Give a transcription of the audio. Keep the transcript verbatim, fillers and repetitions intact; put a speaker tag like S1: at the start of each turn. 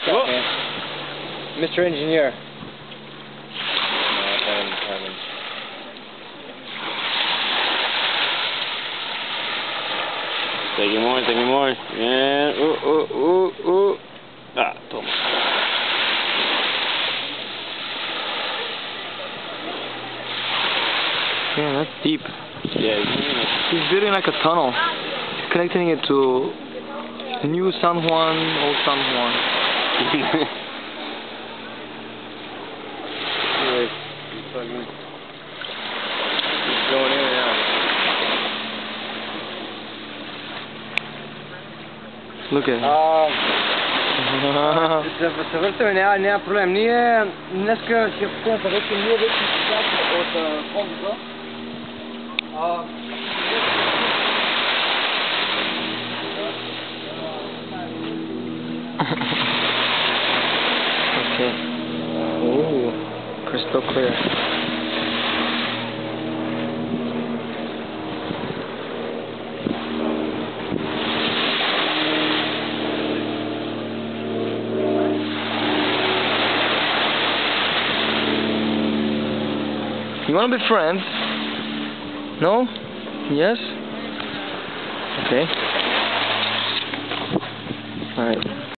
S1: What's up, man? Mister Engineer. No,
S2: Take me more, take me more. Yeah, ooh, ooh, ooh, ooh. Ah, toma.
S3: Yeah, that's deep.
S2: Yeah, it's
S3: He's building like a tunnel. He's connecting it to New San Juan, Old San Juan.
S1: Anyways, he's fucking... He's going in and out.
S3: Look at it.
S1: А, за съвършване няма, няма проблем. Ние днеска ще пътем съвети, ние вече изчакаме от фонда. А,
S3: Okay. Ooh, crystal clear. You wanna be friends? No? Yes? Okay. Alright.